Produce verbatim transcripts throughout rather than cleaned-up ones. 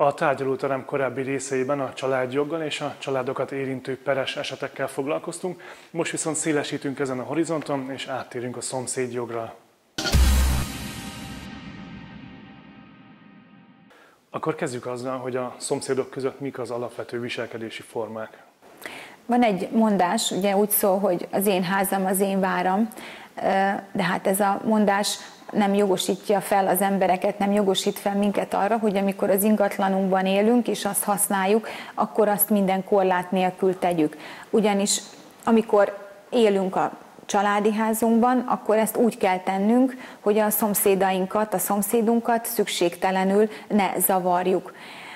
A tárgyalóterem korábbi részeiben a családjoggal és a családokat érintő peres esetekkel foglalkoztunk, most viszont szélesítünk ezen a horizonton, és áttérünk a szomszédjogra. Akkor kezdjük azzal, hogy a szomszédok között mik az alapvető viselkedési formák. Van egy mondás, ugye úgy szól, hogy az én házam, az én váram, de hát ez a mondás nem jogosítja fel az embereket, nem jogosít fel minket arra, hogy amikor az ingatlanunkban élünk, és azt használjuk, akkor azt minden korlát nélkül tegyük. Ugyanis amikor élünk a családi házunkban, akkor ezt úgy kell tennünk, hogy a szomszédainkat, a szomszédunkat szükségtelenül ne zavarjuk.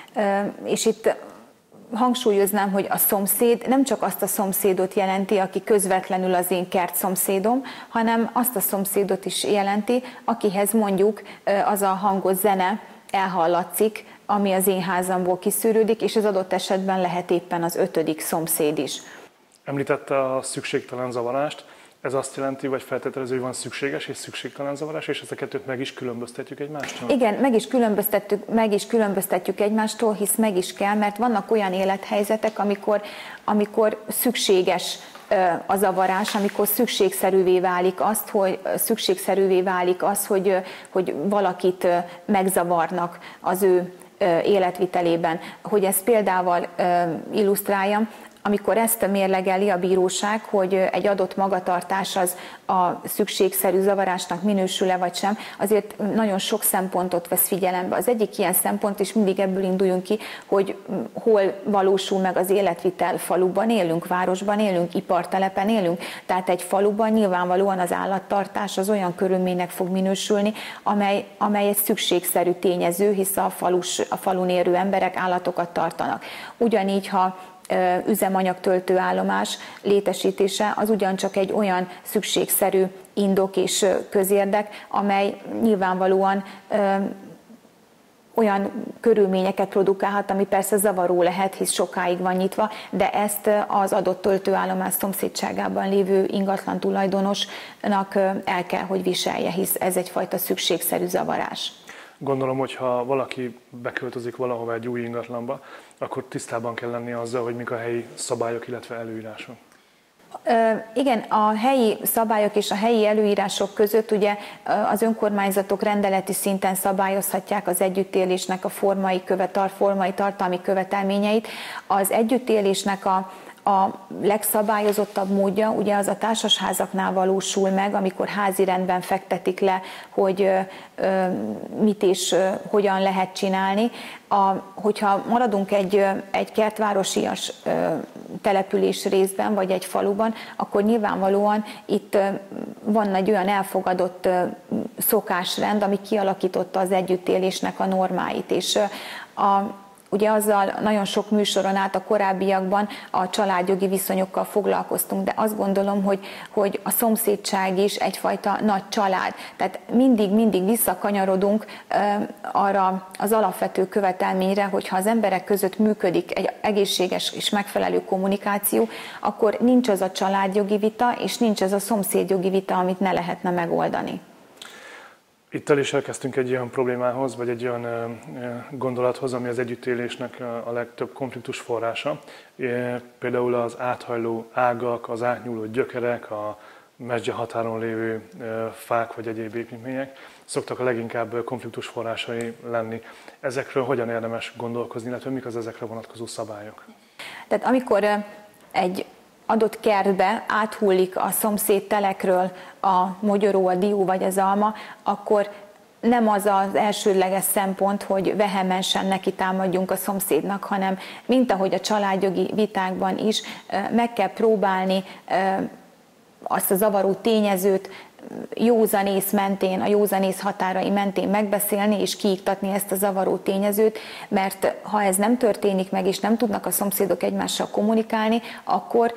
És itt hangsúlyoznám, hogy a szomszéd nem csak azt a szomszédot jelenti, aki közvetlenül az én kert szomszédom, hanem azt a szomszédot is jelenti, akihez mondjuk az a hangos zene elhallatszik, ami az én házamból kiszűrődik, és az adott esetben lehet éppen az ötödik szomszéd is. Említette a szükségtelen zavarást. Ez azt jelenti, vagy feltételező, hogy van szükséges és szükségtelen zavarás, és ezt a kettőt meg is különböztetjük egymástól? Igen, meg is különböztetjük, meg is különböztetjük egymástól, hisz meg is kell, mert vannak olyan élethelyzetek, amikor, amikor szükséges a zavarás, amikor szükségszerűvé válik azt, hogy, szükségszerűvé válik az, hogy, hogy valakit megzavarnak az ő életvitelében. Hogy ezt példával illusztráljam, amikor ezt mérlegeli a bíróság, hogy egy adott magatartás az a szükségszerű zavarásnak minősül-e vagy sem, azért nagyon sok szempontot vesz figyelembe. Az egyik ilyen szempont, és mindig ebből induljunk ki, hogy hol valósul meg az életvitel. Faluban élünk, városban élünk, ipartelepen élünk, tehát egy faluban nyilvánvalóan az állattartás az olyan körülménynek fog minősülni, amely, amely egy szükségszerű tényező, hisz a, falus, a falun élő emberek állatokat tartanak. Ugyanígy, ha üzemanyagtöltő állomás létesítése az ugyancsak egy olyan szükségszerű indok és közérdek, amely nyilvánvalóan ö, olyan körülményeket produkálhat, ami persze zavaró lehet, hisz sokáig van nyitva, de ezt az adott töltőállomás szomszédságában lévő ingatlan tulajdonosnak el kell, hogy viselje, hisz ez egyfajta szükségszerű zavarás. Gondolom, hogy ha valaki beköltözik valahova egy új ingatlanba, akkor tisztában kell lennie azzal, hogy mik a helyi szabályok, illetve előírások. Igen, a helyi szabályok és a helyi előírások között ugye az önkormányzatok rendeleti szinten szabályozhatják az együttélésnek a formai, követar, formai tartalmi követelményeit. Az együttélésnek a A legszabályozottabb módja ugye az a társasházaknál valósul meg, amikor házi rendben fektetik le, hogy ö, ö, mit és ö, hogyan lehet csinálni. A, hogyha maradunk egy, egy kertvárosias ö, település részben, vagy egy faluban, akkor nyilvánvalóan itt ö, van egy olyan elfogadott ö, szokásrend, ami kialakította az együttélésnek a normáit. És ö, a Ugye azzal nagyon sok műsoron át a korábbiakban a családjogi viszonyokkal foglalkoztunk, de azt gondolom, hogy, hogy a szomszédság is egyfajta nagy család. Tehát mindig-mindig visszakanyarodunk arra az alapvető követelményre, hogyha az emberek között működik egy egészséges és megfelelő kommunikáció, akkor nincs az a családjogi vita, és nincs az a szomszédjogi vita, amit ne lehetne megoldani. Itt el is elkezdtünk egy olyan problémához, vagy egy olyan gondolathoz, ami az együttélésnek a legtöbb konfliktus forrása. Például az áthajló ágak, az átnyúló gyökerek, a mezgye határon lévő fák vagy egyéb építmények szoktak a leginkább konfliktus forrásai lenni. Ezekről hogyan érdemes gondolkozni, illetve mik az ezekre vonatkozó szabályok? Tehát amikor egy adott kertbe áthullik a szomszéd telekről a mogyoró, a dió vagy az alma, akkor nem az az elsődleges szempont, hogy vehemensen neki támadjunk a szomszédnak, hanem mint ahogy a családjogi vitákban is, meg kell próbálni azt a zavaró tényezőt józanész mentén, a józanész határai mentén megbeszélni és kiiktatni ezt a zavaró tényezőt, mert ha ez nem történik meg, és nem tudnak a szomszédok egymással kommunikálni, akkor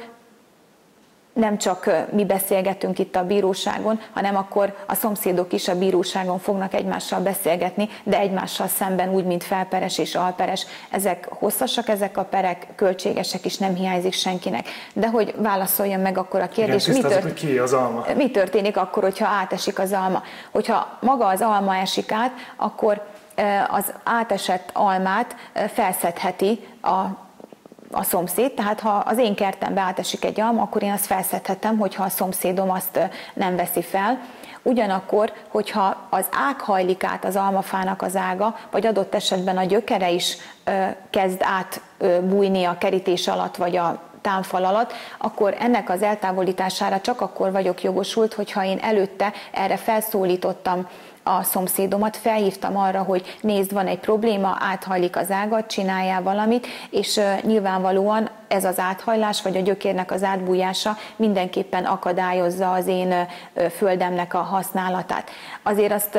nem csak mi beszélgetünk itt a bíróságon, hanem akkor a szomszédok is a bíróságon fognak egymással beszélgetni, de egymással szemben úgy, mint felperes és alperes. Ezek hosszasak, ezek a perek, költségesek, és nem hiányzik senkinek. De hogy válaszoljam meg akkor a kérdést, igen, mi, tört... hogy ki az alma? mi történik akkor, hogyha átesik az alma? Hogyha maga az alma esik át, akkor az átesett almát felszedheti a a szomszéd, tehát ha az én kertembe átesik egy alma, akkor én azt felszedhetem, hogyha a szomszédom azt nem veszi fel. Ugyanakkor, hogyha az ág hajlik át az almafának az ága, vagy adott esetben a gyökere is kezd átbújni a kerítés alatt, vagy a támfal alatt, akkor ennek az eltávolítására csak akkor vagyok jogosult, hogyha én előtte erre felszólítottam a szomszédomat, felhívtam arra, hogy nézd, van egy probléma, áthajlik az ágat, csináljál valamit, és nyilvánvalóan ez az áthajlás, vagy a gyökérnek az átbújása mindenképpen akadályozza az én földemnek a használatát. Azért azt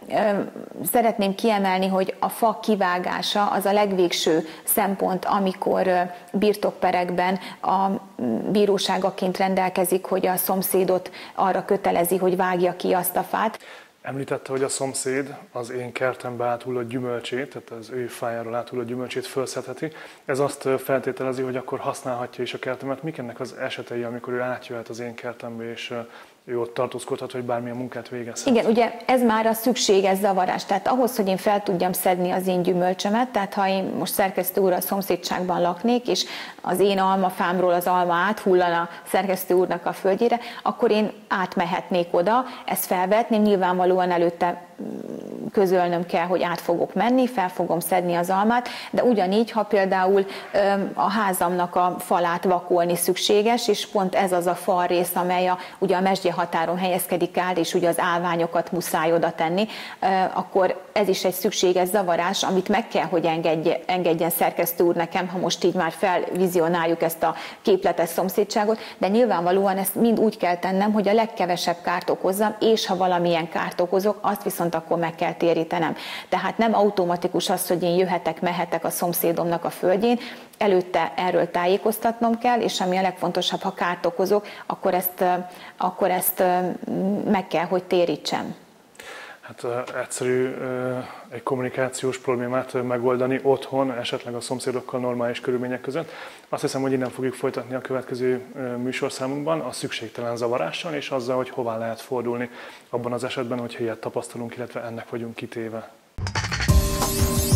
szeretném kiemelni, hogy a fa kivágása az a legvégső szempont, amikor birtokperekben a bíróságaként rendelkezik, hogy a szomszédot arra kötelezi, hogy vágja ki azt a fát. Említette, hogy a szomszéd az én kertembe áthullott gyümölcsét, tehát az ő fájáról áthullott gyümölcsét felszedheti. Ez azt feltételezi, hogy akkor használhatja is a kertemet. Mik ennek az esetei, amikor ő átjöhet az én kertembe, és ő ott tartózkodhat, hogy bármilyen munkát végezhet? Igen, ugye ez már a szükséges zavarás. Tehát ahhoz, hogy én fel tudjam szedni az én gyümölcsömet, tehát ha én most szerkesztő úr a szomszédságban laknék, és az én almafámról az alma áthullana a szerkesztő úrnak a földjére, akkor én átmehetnék oda, ezt felvetném, nyilvánvalóan előtte közölnöm kell, hogy át fogok menni, fel fogom szedni az almát, de ugyanígy, ha például a házamnak a falát vakolni szükséges, és pont ez az a falrész, amely a, ugye a mesdjehatáron helyezkedik el, és ugye az állványokat muszáj oda tenni, akkor ez is egy szükséges zavarás, amit meg kell, hogy engedje, engedjen szerkesztő úr nekem, ha most így már felvizionáljuk ezt a képletes szomszédságot, de nyilvánvalóan ezt mind úgy kell tennem, hogy a legkevesebb kárt okozzam, és ha valamilyen kárt okozok, azt viszont akkor meg kell térítenem. Tehát nem automatikus az, hogy én jöhetek, mehetek a szomszédomnak a földjén, előtte erről tájékoztatnom kell, és ami a legfontosabb, ha kárt okozok, akkor ezt, akkor ezt meg kell, hogy térítsem. Hát egyszerű egy kommunikációs problémát megoldani otthon, esetleg a szomszédokkal normális körülmények között. Azt hiszem, hogy innen fogjuk folytatni a következő műsorszámunkban a szükségtelen zavarással, és azzal, hogy hová lehet fordulni abban az esetben, hogyha ilyet tapasztalunk, illetve ennek vagyunk kitéve.